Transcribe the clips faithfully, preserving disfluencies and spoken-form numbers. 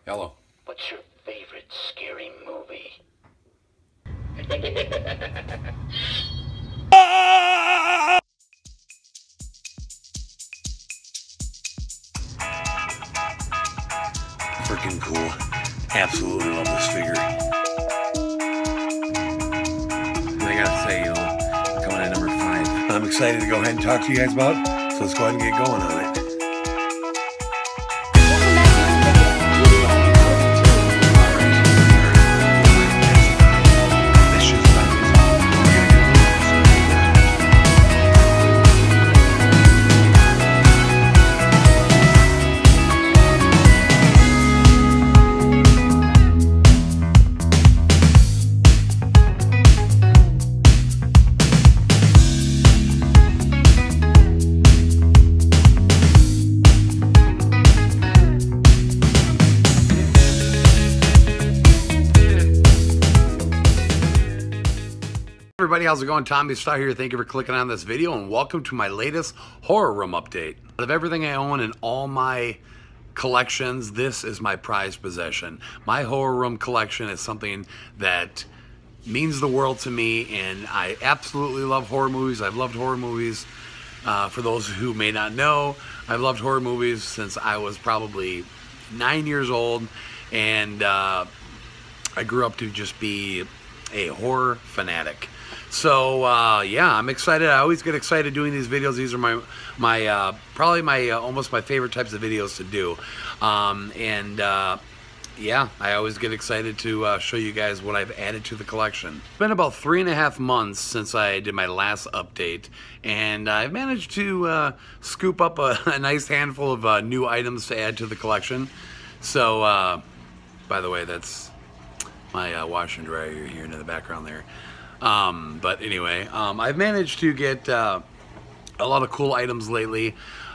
Hello. What's your favorite scary movie? Freaking cool. Absolutely love this figure. And I gotta say, you know, coming in number five. I'm excited to go ahead and talk to you guys about, so let's go ahead and get going on it. Everybody, how's it going? Tommy Star here. Thank you for clicking on this video and welcome to my latest horror room update. Out of everything I own in all my collections, this is my prized possession. My horror room collection is something that means the world to me, and I absolutely love horror movies. I've loved horror movies. Uh, for those who may not know, I've loved horror movies since I was probably nine years old, and uh, I grew up to just be a horror fanatic. So uh, yeah, I'm excited. I always get excited doing these videos. These are my my uh, probably my uh, almost my favorite types of videos to do. Um, and uh, yeah, I always get excited to uh, show you guys what I've added to the collection. It's been about three and a half months since I did my last update, and I've managed to uh, scoop up a, a nice handful of uh, new items to add to the collection. So, uh, by the way, that's my uh, washer and dryer you're hearing in the background there. Um, but anyway, um, I've managed to get uh, a lot of cool items lately.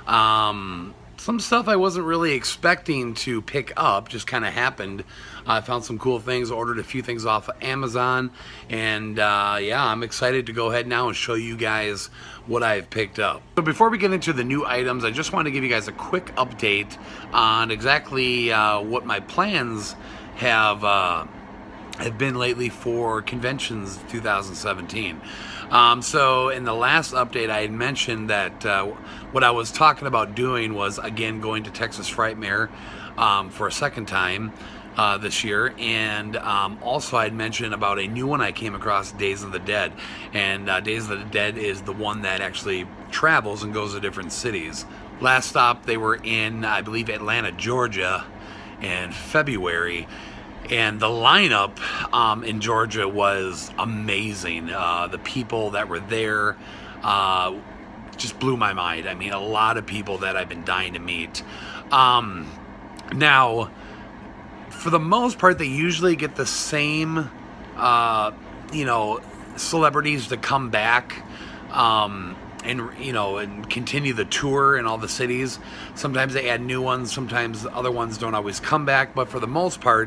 Um, some stuff I wasn't really expecting to pick up, just kind of happened. I found some cool things, ordered a few things off of Amazon, and uh, yeah, I'm excited to go ahead now and show you guys what I've picked up. So before we get into the new items, I just want to give you guys a quick update on exactly uh, what my plans have uh, have been lately for conventions two thousand seventeen. Um, so in the last update, I had mentioned that uh, what I was talking about doing was, again, going to Texas Frightmare um, for a second time uh, this year. And um, also I had mentioned about a new one I came across, Days of the Dead. And uh, Days of the Dead is the one that actually travels and goes to different cities. Last stop, they were in, I believe, Atlanta, Georgia in February. And the lineup um, in Georgia was amazing. Uh, the people that were there uh, just blew my mind. I mean, a lot of people that I've been dying to meet. Um, now, for the most part, they usually get the same, uh, you know, celebrities to come back. Um, and, you know, and continue the tour in all the cities. Sometimes they add new ones, sometimes other ones don't always come back, but for the most part,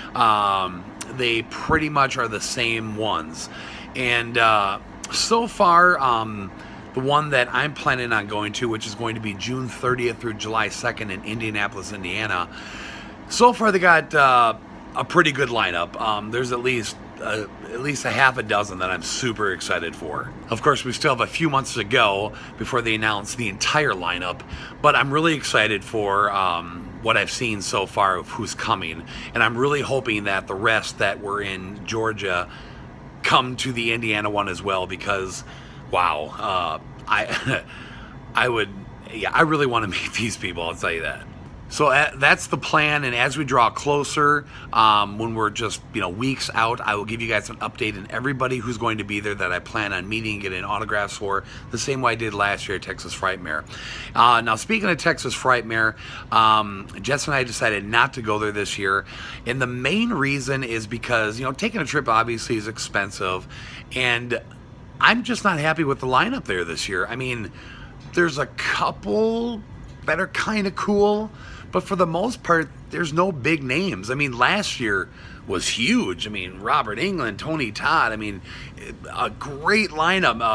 um, they pretty much are the same ones. And uh, so far, um, the one that I'm planning on going to, which is going to be June thirtieth through July second in Indianapolis, Indiana, so far they got uh, a pretty good lineup. Um, there's at least Uh, at least a half a dozen that I'm super excited for. Of course, we still have a few months to go before they announce the entire lineup, but I'm really excited for um, what I've seen so far of who's coming, and I'm really hoping that the rest that were in Georgia come to the Indiana one as well, because wow, uh, I I would, yeah, I really want to meet these people, I'll tell you that. So uh, that's the plan, and as we draw closer, um, when we're just, you know, weeks out, I will give you guys an update on everybody who's going to be there that I plan on meeting and getting autographs for, the same way I did last year at Texas Frightmare. Uh, now, speaking of Texas Frightmare, um, Jess and I decided not to go there this year, and the main reason is because, you know, taking a trip obviously is expensive, and I'm just not happy with the lineup there this year. I mean, there's a couple that are kind of cool, but for the most part, there's no big names. I mean, last year was huge. I mean, Robert Englund, Tony Todd. I mean, a great lineup. Uh,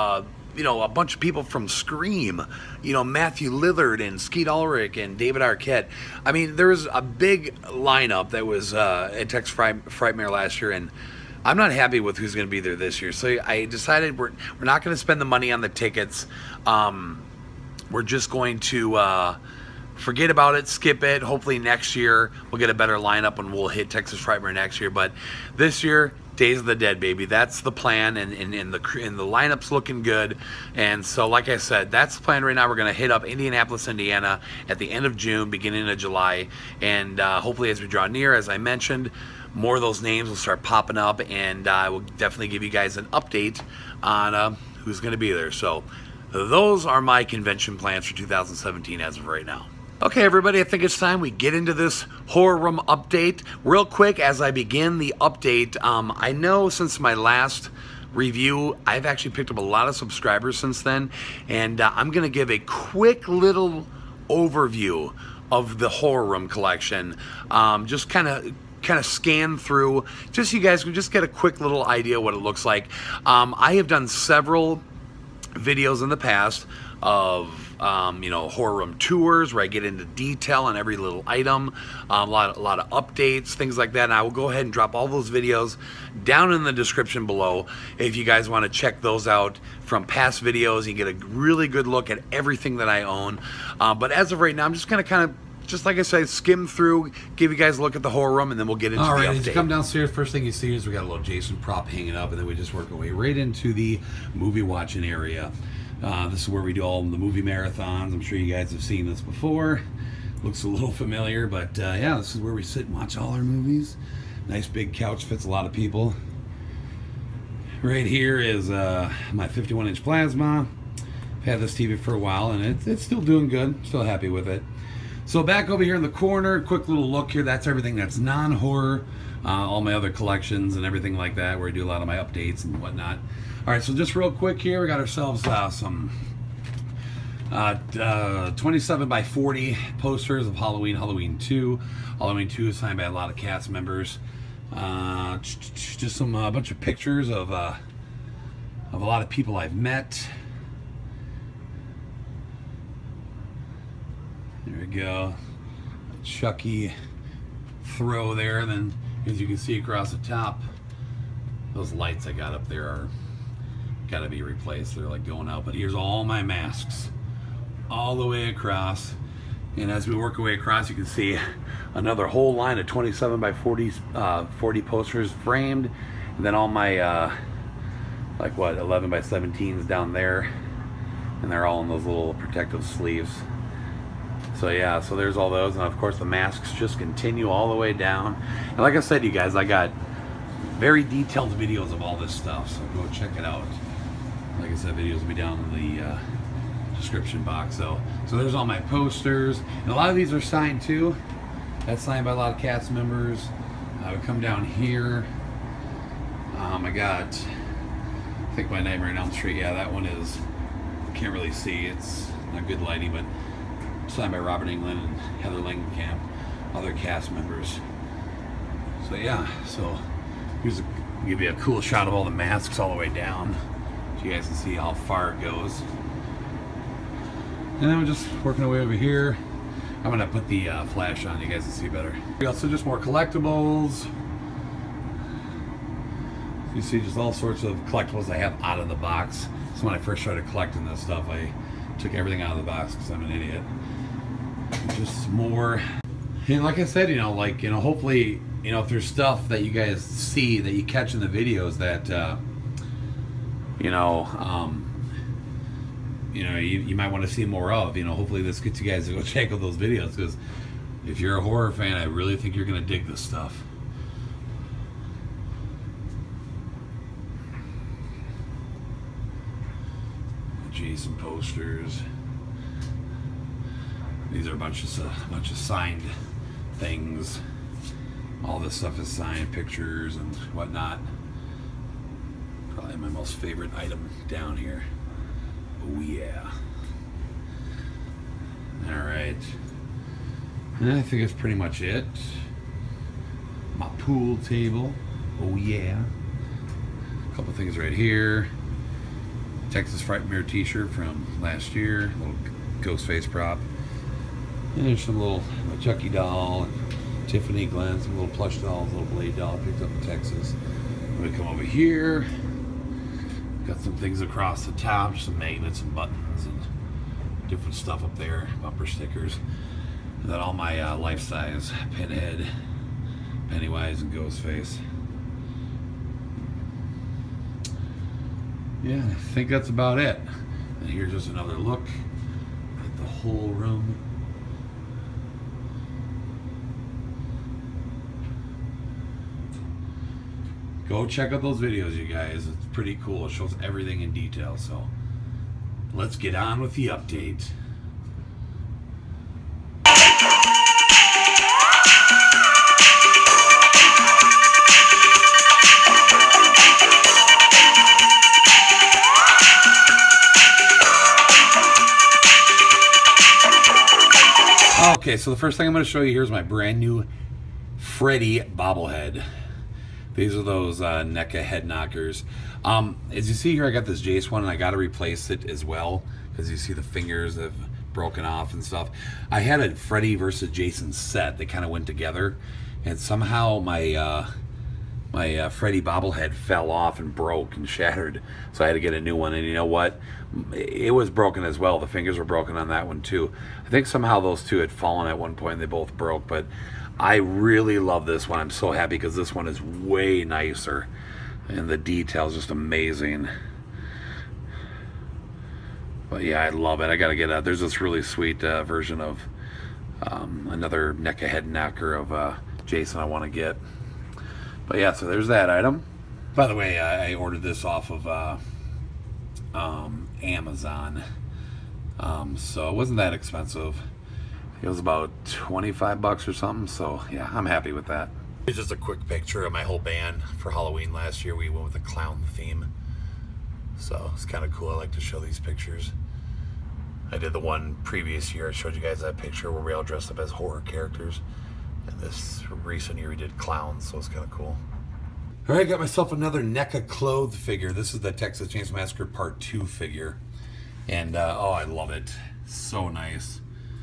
you know, a bunch of people from Scream, you know, Matthew Lillard and Skeet Ulrich and David Arquette. I mean, there was a big lineup that was uh, at Texas Fright- Frightmare last year, and I'm not happy with who's going to be there this year. So I decided we're we're not going to spend the money on the tickets. Um, we're just going to uh, forget about it, skip it. Hopefully next year we'll get a better lineup and we'll hit Texas Frightmare next year. But this year, Days of the Dead, baby. That's the plan, and, and, and, the, and the lineup's looking good. And so, like I said, that's the plan right now. We're going to hit up Indianapolis, Indiana at the end of June, beginning of July. And uh, hopefully as we draw near, as I mentioned, more of those names will start popping up, and I uh, will definitely give you guys an update on uh, who's going to be there. So those are my convention plans for two thousand seventeen as of right now. Okay, everybody, I think it's time we get into this Horror Room update. Real quick, as I begin the update, um, I know since my last review, I've actually picked up a lot of subscribers since then, and uh, I'm going to give a quick little overview of the Horror Room collection. Um, just kind of kind of scan through, just so you guys can just get a quick little idea what it looks like. Um, I have done several videos in the past of um, you know, horror room tours where I get into detail on every little item, um, a lot, a lot of updates, things like that. And I will go ahead and drop all those videos down in the description below if you guys want to check those out from past videos. You get a really good look at everything that I own. Uh, but as of right now, I'm just going to kind of, just like I said, skim through, give you guys a look at the horror room, and then we'll get into all the right, update. as you come downstairs, first thing you see is we got a little Jason prop hanging up, and then we just work our way right into the movie watching area. Uh, this is where we do all the movie marathons. I'm sure you guys have seen this before. Looks a little familiar, but uh, yeah, this is where we sit and watch all our movies. Nice big couch, fits a lot of people. Right here is uh, my fifty-one inch plasma. I've had this T V for a while, and it's, it's still doing good. Still happy with it. So back over here in the corner, quick little look here. That's everything that's non-horror. Uh, all my other collections and everything like that, where I do a lot of my updates and whatnot. All right, so just real quick here, we got ourselves uh, some uh, uh, twenty-seven by forty posters of Halloween, Halloween two. Halloween two is signed by a lot of cast members. Uh, just some a uh, bunch of pictures of uh, of a lot of people I've met. There we go, Chucky throw there. Then, as you can see across the top, those lights I got up there are got to be replaced. They're like going out. But here's all my masks, all the way across. And as we work our way across, you can see another whole line of twenty-seven by forty, uh, forty posters framed. And then all my, uh, like what, eleven by seventeens down there. And they're all in those little protective sleeves. So yeah, so there's all those. And of course the masks just continue all the way down. And like I said, you guys, I got very detailed videos of all this stuff. So go check it out. Like I said, videos will be down in the uh, description box. So, so there's all my posters, and a lot of these are signed too. That's signed by a lot of cast members. I would come down here. Um, I got, I think my Nightmare on Elm Street. Yeah, that one is. Can't really see. It's not good lighting, but signed by Robert Englund and Heather Langenkamp, other cast members. So yeah, so here's a, give you a cool shot of all the masks all the way down, so you guys can see how far it goes. And then we're just working our way over here. I'm gonna put the uh, flash on, you guys can see better. Also just more collectibles. You see just all sorts of collectibles I have out of the box. So when I first started collecting this stuff, I took everything out of the box because I'm an idiot. Just more. And like I said, you know, like, you know, hopefully, you know, if there's stuff that you guys see that you catch in the videos that, uh, you know, um, you know, you, you might want to see more of, you know, hopefully this gets you guys to go check out those videos, because if you're a horror fan, I really think you're going to dig this stuff. Jason posters. These are a bunch of a bunch of signed things. All this stuff is signed, pictures and whatnot. Probably my most favorite item down here. Oh yeah. All right. And I think that's pretty much it. My pool table. Oh yeah. A couple things right here. Texas Frightmare t-shirt from last year, little Ghostface prop. And there's some little Chucky doll, and Tiffany Glenn, some little plush dolls, little Blade doll I picked up in Texas. I'm gonna come over here. Got some things across the top, some magnets and buttons and different stuff up there, bumper stickers. And then all my uh, life-size Pinhead, Pennywise, and Ghostface. Yeah, I think that's about it. And here's just another look at the whole room. Go check out those videos, you guys. It's pretty cool. It shows everything in detail. So let's get on with the update. Okay, so the first thing I'm going to show you here is my brand new Freddy bobblehead. These are those uh, NECA head knockers. Um, as you see here, I got this Jace one, and I got to replace it as well because you see the fingers have broken off and stuff. I had a Freddy versus Jason set. They kind of went together, and somehow my uh, my uh, Freddy bobblehead fell off and broke and shattered. So I had to get a new one, and you know what? It was broken as well. The fingers were broken on that one too. I think somehow those two had fallen at one point and they both broke, but I really love this one. I'm so happy because this one is way nicer and the details just amazing. But yeah, I love it. I gotta get a, there's this really sweet uh, version of um, another NECA head knocker of uh, Jason I want to get. But yeah, so there's that item. By the way, I, I ordered this off of uh, um, Amazon, um, so it wasn't that expensive. It was about twenty-five bucks or something, so yeah, I'm happy with that. Here's just a quick picture of my whole band for Halloween last year. We went with the clown theme, so it's kind of cool. I like to show these pictures. I did the one previous year. I showed you guys that picture where we all dressed up as horror characters. And this recent year we did clowns, so it's kind of cool. All right, got myself another NECA clothed figure. This is the Texas Chainsaw Massacre Part two figure. And, uh, oh, I love it. So nice.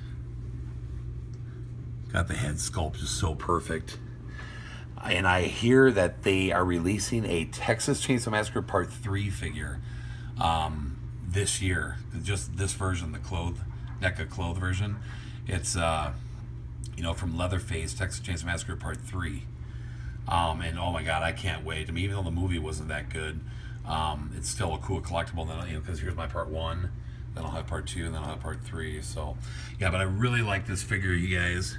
Got the head sculpt just so perfect. And I hear that they are releasing a Texas Chainsaw Massacre Part three figure um, this year. Just this version, the clothed, NECA clothed version. It's, uh, you know, from Leatherface, Texas Chainsaw Massacre Part three. Um, and oh my God, I can't wait. I mean, even though the movie wasn't that good, um, it's still a cool collectible. Then, you know, because here's my Part one, then I'll have Part two, and then I'll have Part three. So, yeah, but I really like this figure, you guys.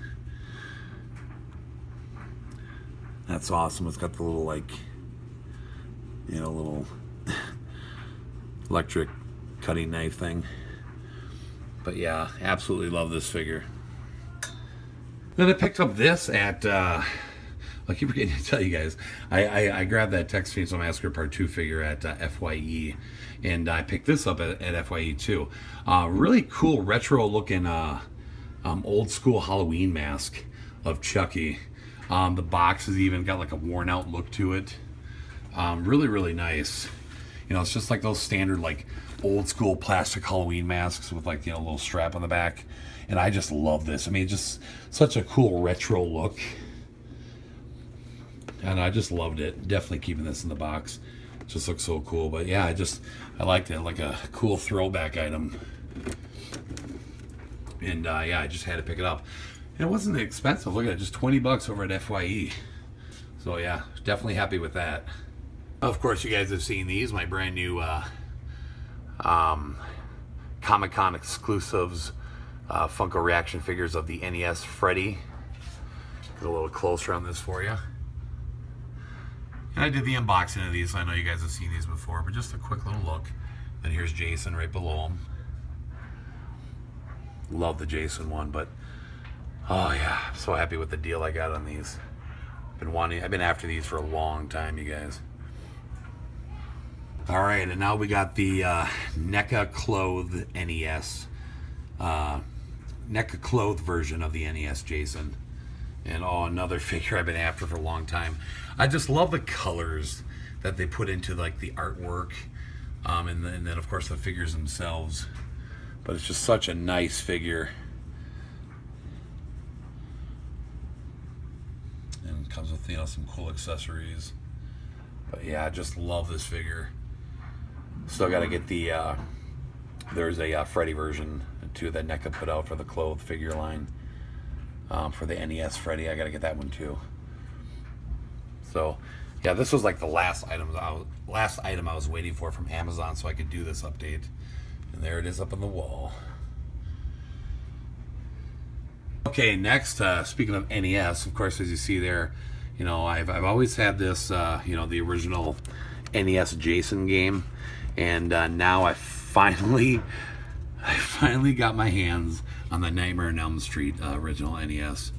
That's awesome. It's got the little, like, you know, little electric cutting knife thing. But yeah, absolutely love this figure. Then I picked up this at, uh, I keep forgetting to tell you guys, I, I, I grabbed that Texas Chainsaw Massacre Part two figure at uh, F Y E, and I picked this up at, at F Y E too. Uh, really cool retro looking uh, um, old school Halloween mask of Chucky. Um, the box has even got like a worn out look to it. Um, really, really nice. You know, it's just like those standard like old school plastic Halloween masks with like, you know, a little strap on the back. And I just love this. I mean, just such a cool retro look. And I just loved it. Definitely keeping this in the box. It just looks so cool. But yeah, I just, I liked it. Like a cool throwback item. And uh, yeah, I just had to pick it up. And it wasn't expensive. Look at it, just twenty bucks over at F Y E. So yeah, definitely happy with that. Of course, you guys have seen these, my brand new uh, um, Comic-Con exclusives, uh, Funko reaction figures of the N E S Freddy. Get a little closer on this for you. And I did the unboxing of these, so I know you guys have seen these before, but just a quick little look. And here's Jason right below him. Love the Jason one, but oh yeah, I'm so happy with the deal I got on these. Been wanting, I've been after these for a long time, you guys. All right, and now we got the uh, NECA clothed N E S, uh, NECA clothed version of the N E S Jason. And oh, another figure I've been after for a long time. I just love the colors that they put into like the artwork. Um, and, and then, of course, the figures themselves. But it's just such a nice figure. And it comes with, you know, some cool accessories. But yeah, I just love this figure. Still got to get the, uh, there's a uh, Freddy version too that NECA put out for the clothed figure line. Um, for the N E S Freddy, I got to get that one too. So, yeah, this was like the last item I was, last item I was waiting for from Amazon so I could do this update. And there it is up on the wall. Okay, next, uh, speaking of N E S, of course, as you see there, you know, I've, I've always had this, uh, you know, the original N E S Jason game. And uh, now I finally, I finally got my hands on the Nightmare on Elm Street uh, original N E S.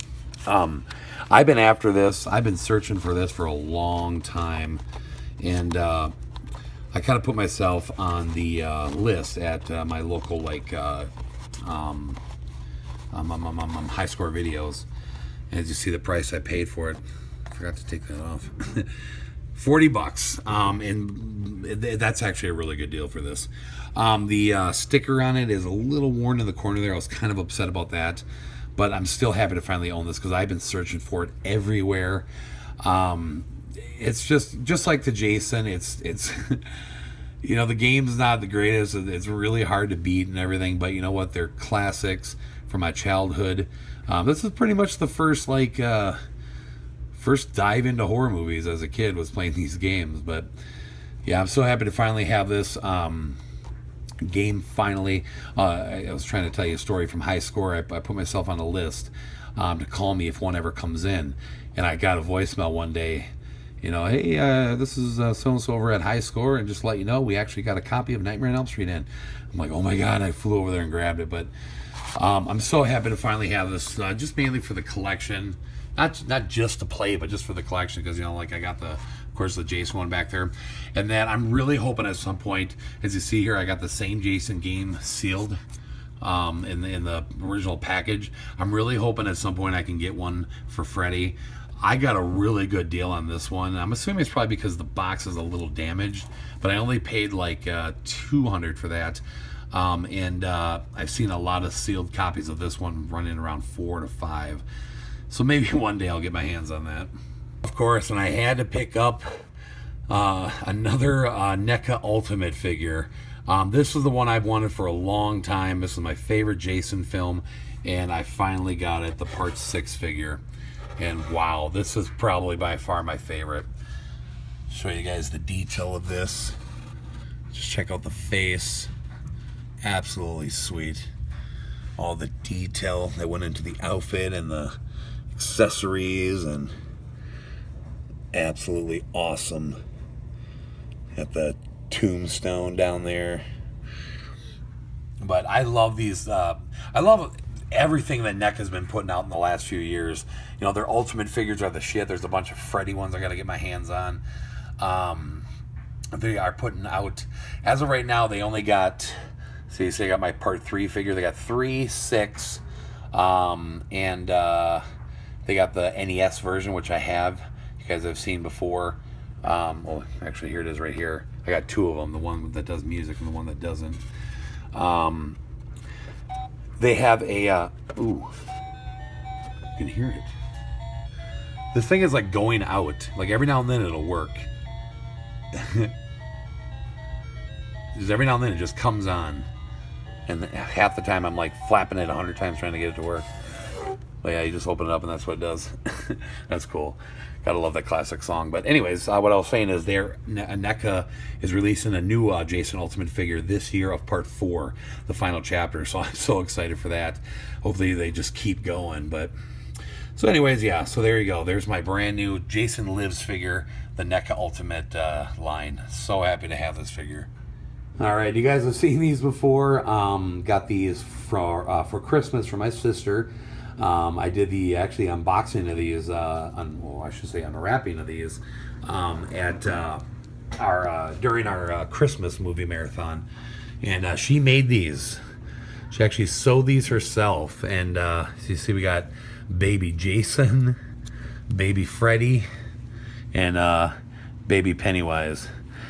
Um, I've been after this. I've been searching for this for a long time. And uh, I kind of put myself on the uh, list at uh, my local, like, uh, um, um, um, um, um, High Score Videos. As you see the price I paid for it. I forgot to take that off. forty bucks, um, and that's actually a really good deal for this. Um, the uh, sticker on it is a little worn in the corner there. I was kind of upset about that, but I'm still happy to finally own this because I've been searching for it everywhere. Um, it's just just like the Jason. It's it's you know, the game's not the greatest. It's really hard to beat and everything, but you know what? They're classics from my childhood. Um, this is pretty much the first like. Uh, First dive into horror movies as a kid was playing these games. But yeah, I'm so happy to finally have this um, game finally. Uh, I was trying to tell you a story from High Score. I, I put myself on a list um, to call me if one ever comes in. And I got a voicemail one day, you know, hey, uh, this is uh, so-and-so over at High Score, and just to let you know, we actually got a copy of Nightmare on Elm Street in. I'm like, oh my God, I flew over there and grabbed it. But um, I'm so happy to finally have this, uh, just mainly for the collection. Not, not just to play, but just for the collection, because, you know, like I got the, of course, the Jason one back there. And then I'm really hoping at some point, as you see here, I got the same Jason game sealed um, in, the, in the original package. I'm really hoping at some point I can get one for Freddy. I got a really good deal on this one. I'm assuming it's probably because the box is a little damaged, but I only paid like uh, two hundred dollars for that. Um, and uh, I've seen a lot of sealed copies of this one running around four to five. So maybe one day I'll get my hands on that. Of course, and I had to pick up uh, another uh, NECA Ultimate figure. Um, this is the one I've wanted for a long time. This is my favorite Jason film, and I finally got it, the Part six figure. And wow, this is probably by far my favorite. Show you guys the detail of this. Just check out the face. Absolutely sweet. All the detail that went into the outfit and the accessories, and absolutely awesome. Got the tombstone down there. But I love these. Uh, I love everything that NECA has been putting out in the last few years. You know, their Ultimate figures are the shit. There's a bunch of Freddy ones I got to get my hands on. Um, they are putting out, as of right now, they only got. See, so I got my Part three figure. They got three, six, um, and. Uh, They got the N E S version, which I have. You guys have seen before. Um, well, actually, here it is right here. I got two of them, the one that does music and the one that doesn't. Um, they have a... Uh, ooh. You can hear it. This thing is like going out. Like every now and then it'll work. Just every now and then it just comes on. And half the time I'm like flapping it a hundred times trying to get it to work. But yeah, you just open it up and that's what it does. That's cool. Gotta love that classic song. But anyways, uh, what I was saying is there, NECA is releasing a new uh, Jason Ultimate figure this year of Part four, the final chapter. So I'm so excited for that. Hopefully they just keep going. But so anyways, yeah, so there you go. There's my brand new Jason Lives figure, the NECA Ultimate uh, line. So happy to have this figure. All right, you guys have seen these before. Um, got these for, uh, for Christmas for my sister. Um, I did the actually unboxing of these, uh, un, well, I should say unwrapping of these, um, at uh, our uh, during our uh, Christmas movie marathon, and uh, she made these. She actually sewed these herself, and uh, so you see we got baby Jason, baby Freddy, and uh, baby Pennywise.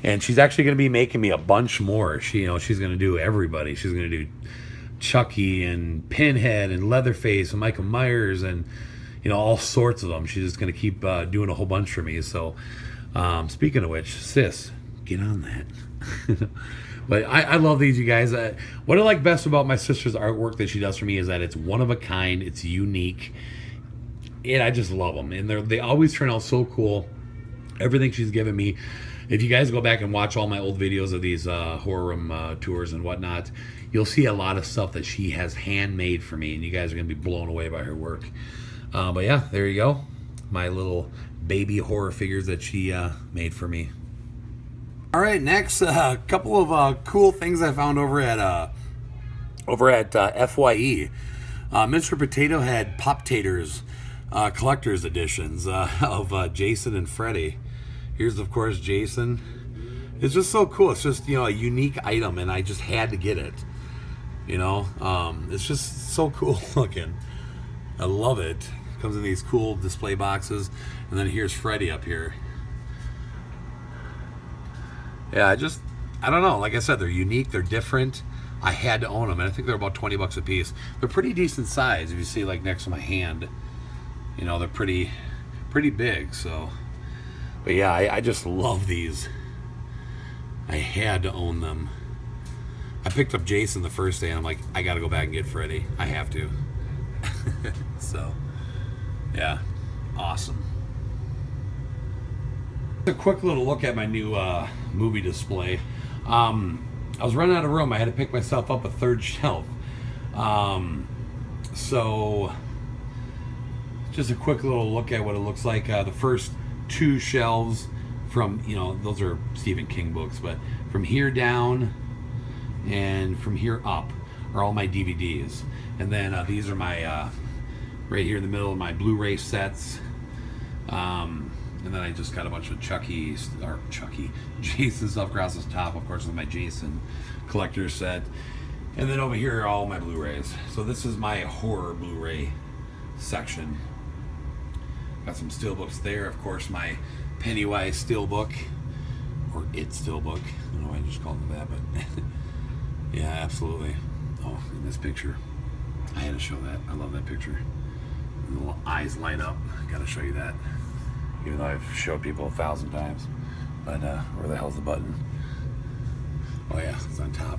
And she's actually going to be making me a bunch more. She, you know, she's going to do everybody. She's going to do Chucky and Pinhead and Leatherface and Michael Myers and, you know, all sorts of them. She's just going to keep uh, doing a whole bunch for me. So, um, speaking of which, sis, get on that. But I, I love these, you guys. Uh, what I like best about my sister's artwork that she does for me is that it's one of a kind. It's unique. And I just love them. And they they always turn out so cool. Everything she's given me. If you guys go back and watch all my old videos of these uh, horror room uh, tours and whatnot, you'll see a lot of stuff that she has handmade for me, and you guys are going to be blown away by her work. Uh, but yeah, there you go. My little baby horror figures that she uh, made for me. All right, next, a uh, couple of uh, cool things I found over at uh, over at uh, F Y E. Uh, Mister Potato had Pop-Taters uh, collector's editions uh, of uh, Jason and Freddy. Here's, of course, Jason. It's just so cool. It's just, you know, a unique item, and I just had to get it. You know, um, it's just so cool looking. I love it. Comes in these cool display boxes, and then here's Freddy up here. Yeah, I just, I don't know. Like I said, they're unique. They're different. I had to own them, and I think they're about twenty bucks a piece. They're pretty decent size. If you see, like next to my hand, you know, they're pretty, pretty big. So. But yeah, I, I just love these. I had to own them. I picked up Jason the first day, and I'm like, I gotta go back and get Freddy. I have to. So, yeah, awesome. A quick little look at my new uh, movie display. Um, I was running out of room. I had to pick myself up a third shelf. Um, so, just a quick little look at what it looks like. Uh, the first two shelves from, you know, those are Stephen King books, but from here down and from here up are all my D V Ds. And then uh, these are my, uh, right here in the middle of my Blu-ray sets. Um, and then I just got a bunch of Chucky, or Chucky, Jason stuff across the top, of course, with my Jason collector set. And then over here are all my Blu-rays. So this is my horror Blu-ray section. Got some steelbooks there, of course, my Pennywise steelbook, or It steelbook. I don't know why I just called it that, but yeah, absolutely. Oh, in this picture, I had to show that. I love that picture. The little eyes light up. Gotta show you that. Even though I've showed people a thousand times. But uh, where the hell's the button? Oh yeah, it's on top.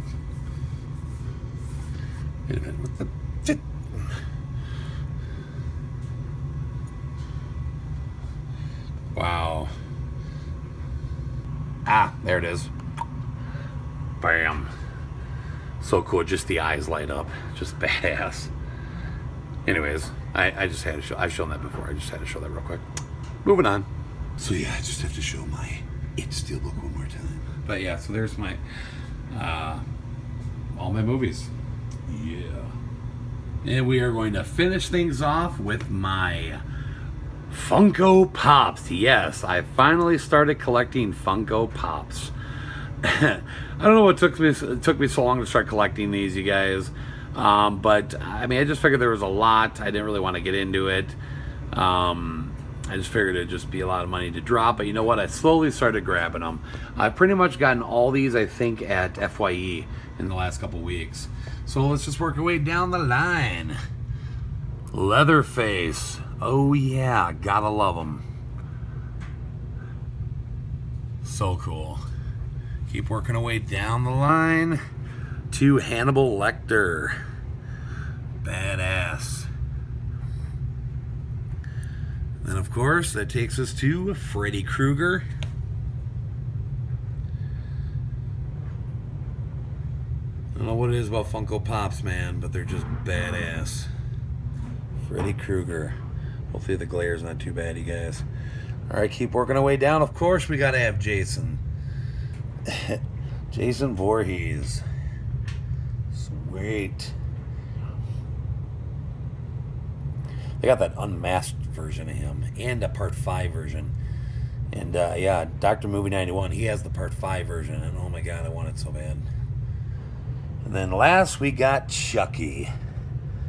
Wait a minute, what the shit? Wow. Ah, there it is. Bam. So cool, just the eyes light up. Just badass. Anyways, I, I just had to show, I've shown that before. I just had to show that real quick. Moving on. So yeah, I just have to show my It steelbook one more time. But yeah, so there's my, uh, all my movies. Yeah. And we are going to finish things off with my Funko Pops. Yes, I finally started collecting Funko Pops. I don't know what took me it took me so long to start collecting these, you guys. Um, but I mean, I just figured there was a lot. I didn't really want to get into it. Um, I just figured it'd just be a lot of money to drop. But you know what? I slowly started grabbing them. I've pretty much gotten all these, I think, at F Y E in the last couple weeks. So let's just work our way down the line. Leatherface. Oh yeah, gotta love them. So cool. Keep working our way down the line to Hannibal Lecter. Badass. Then of course that takes us to Freddy Krueger. I don't know what it is about Funko Pops, man, but they're just badass. Freddy Krueger. Hopefully the glare's not too bad, you guys. Alright, keep working our way down. Of course we gotta have Jason. Jason Voorhees. Sweet. They got that unmasked version of him and a part five version. And uh, yeah, Doctor Movie ninety-one, he has the part five version, and oh my god, I want it so bad. And then last we got Chucky.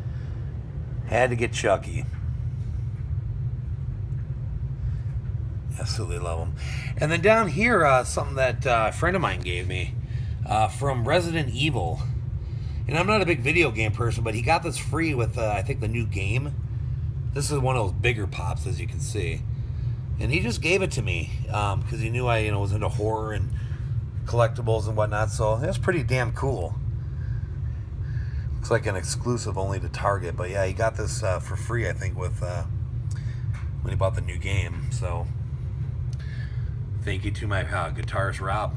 Had to get Chucky. Absolutely love them. And then down here, uh, something that uh, a friend of mine gave me uh, from Resident Evil. And I'm not a big video game person, but he got this free with, uh, I think, the new game. This is one of those bigger pops, as you can see. And he just gave it to me because um, he knew I you know, was into horror and collectibles and whatnot. So that's pretty damn cool. Looks like an exclusive only to Target. But yeah, he got this uh, for free, I think, with uh, when he bought the new game. So thank you to my uh, guitarist, Rob.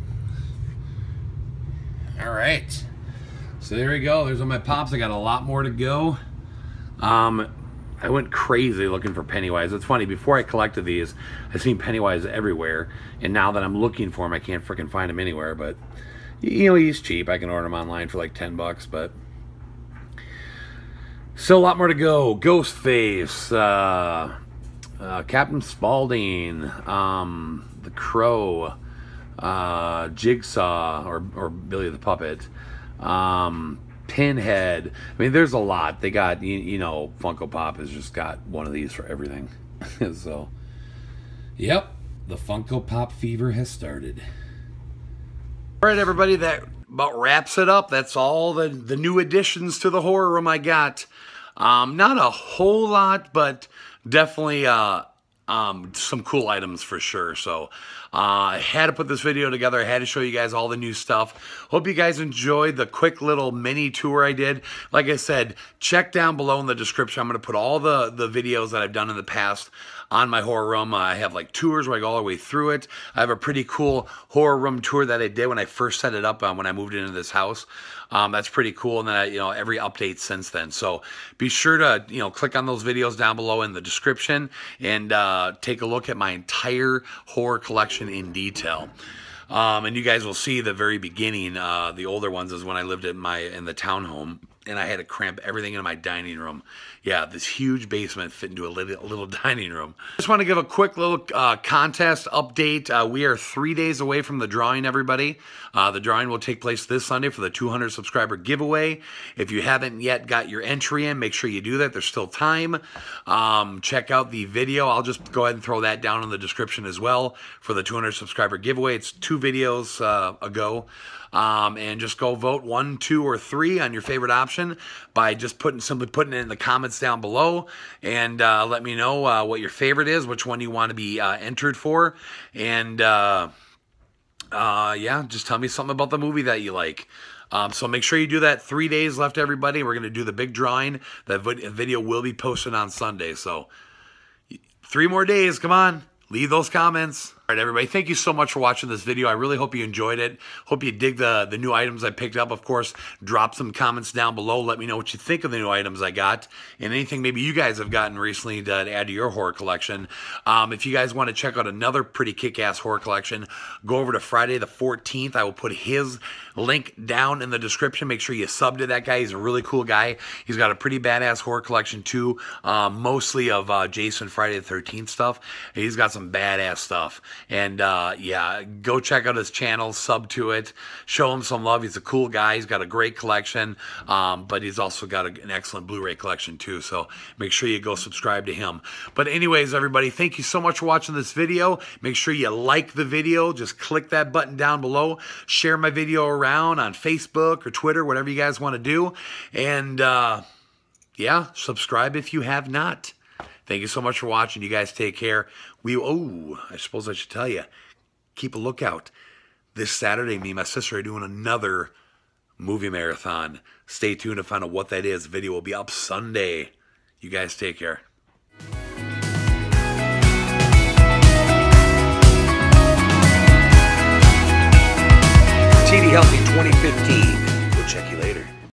All right. So there we go. There's all my pops. I got a lot more to go. Um, I went crazy looking for Pennywise. It's funny, before I collected these, I seen Pennywise everywhere. And now that I'm looking for him, I can't freaking find him anywhere. But, you know, he's cheap. I can order him online for like ten bucks. But still a lot more to go. Ghostface. Uh... Uh, Captain Spaulding, um, the Crow, uh, Jigsaw, or, or Billy the Puppet, um, Pinhead. I mean, there's a lot. They got, you, you know, Funko Pop has just got one of these for everything. So, yep, the Funko Pop fever has started. All right, everybody, that about wraps it up. That's all the, the new additions to the horror room I got. Um, not a whole lot, but definitely uh, um, some cool items for sure. So uh, I had to put this video together. I had to show you guys all the new stuff. Hope you guys enjoyed the quick little mini tour I did. Like I said, check down below in the description. I'm going to put all the, the videos that I've done in the past on my horror room. Uh, I have like tours where I go all the way through it. I have a pretty cool horror room tour that I did when I first set it up uh, when I moved into this house. Um, that's pretty cool. And then, I, you know, every update since then. So be sure to, you know, click on those videos down below in the description and uh, take a look at my entire horror collection in detail. Um, and you guys will see the very beginning, uh, the older ones is when I lived in my, in the townhome. And I had to cramp everything in my dining room. Yeah, this huge basement fit into a little, a little dining room. Just want to give a quick little uh, contest update. Uh, we are three days away from the drawing, everybody. Uh, the drawing will take place this Sunday for the two hundred subscriber giveaway. If you haven't yet got your entry in, make sure you do that. There's still time. Um, check out the video. I'll just go ahead and throw that down in the description as well for the two hundred subscriber giveaway. It's two videos uh, ago. Um, and just go vote one, two, or three on your favorite option by just putting simply putting it in the comments down below, and uh, let me know uh, what your favorite is, which one you want to be uh, entered for, and uh, uh, yeah, just tell me something about the movie that you like. Um, so make sure you do that. Three days left, everybody. We're going to do the big drawing. That video will be posted on Sunday. So three more days. Come on. Leave those comments. All right, everybody, thank you so much for watching this video. I really hope you enjoyed it. Hope you dig the, the new items I picked up. Of course, drop some comments down below. Let me know what you think of the new items I got and anything maybe you guys have gotten recently to add to your horror collection. Um, if you guys want to check out another pretty kick-ass horror collection, go over to Friday the fourteenth. I will put his link down in the description. Make sure you sub to that guy. He's a really cool guy. He's got a pretty badass horror collection too, um, mostly of uh, Jason Friday the thirteenth stuff. He's got some badass stuff. And uh, yeah, go check out his channel, sub to it, show him some love. He's a cool guy. He's got a great collection, um, but he's also got a, an excellent Blu-ray collection too. So make sure you go subscribe to him. But anyways, everybody, thank you so much for watching this video. Make sure you like the video. Just click that button down below. Share my video around on Facebook or Twitter, whatever you guys want to do. And uh, yeah, subscribe if you have not. Thank you so much for watching. You guys take care. We, oh, I suppose I should tell you, keep a lookout. This Saturday, me and my sister are doing another movie marathon. Stay tuned to find out what that is. The video will be up Sunday. You guys take care. T D Healthy twenty fifteen. Go check it out.